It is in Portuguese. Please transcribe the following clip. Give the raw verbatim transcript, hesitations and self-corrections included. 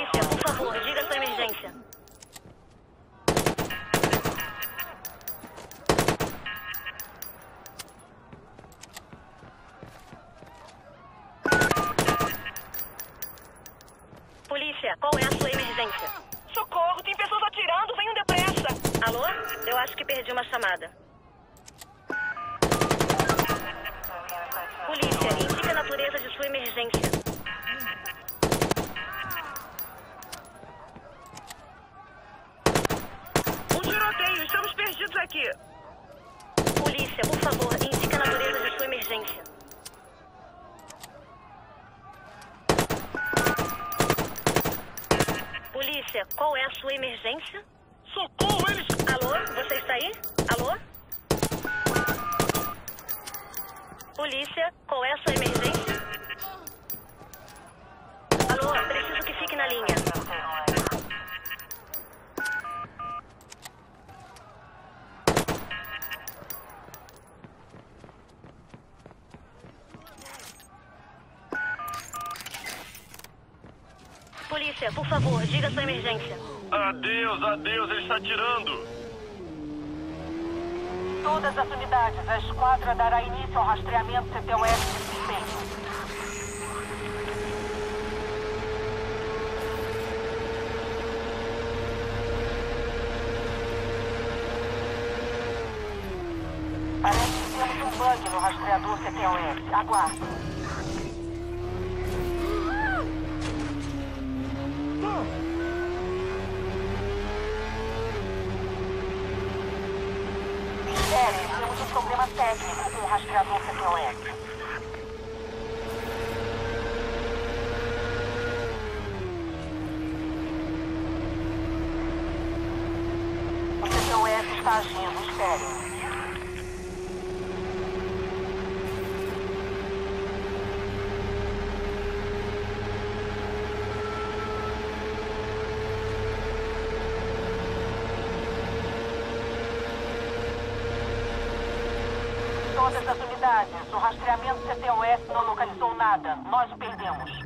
Polícia, por favor, diga sua emergência. Polícia, qual é a sua emergência? Socorro, tem pessoas atirando, venham depressa. Alô? Eu acho que perdi uma chamada. Polícia, indique a natureza de sua emergência. Um tiroteio, estamos perdidos aqui. Polícia, por favor, indique a natureza de sua emergência. Polícia, qual é a sua emergência? Socorro, eles... Alô, você está aí? Alô? Polícia, qual é a sua emergência? Alô, preciso que fique na linha. Polícia, por favor, diga sua emergência. Adeus, adeus, ele está atirando. Todas as unidades, a esquadra dará início ao rastreamento C T O S de suspeito. Parece que temos um bug no rastreador C T O S. Aguarde. Temos um problema técnico com o rastreador C T O S. O C T O S está agindo, espere. Todas as unidades, o rastreamento C T O S não localizou nada. Nós o perdemos.